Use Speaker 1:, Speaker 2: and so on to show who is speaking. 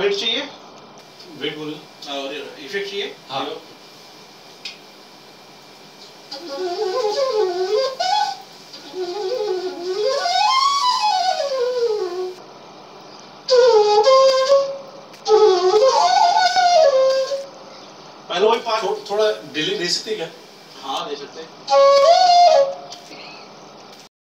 Speaker 1: Wait चाहिए?
Speaker 2: Wait बोलो
Speaker 1: और इफेक्ट चाहिए?
Speaker 2: हाँ
Speaker 1: पहले वही पार्ट
Speaker 2: थोड़ा डिले दे सकते क्या?
Speaker 1: हाँ दे सकते हैं।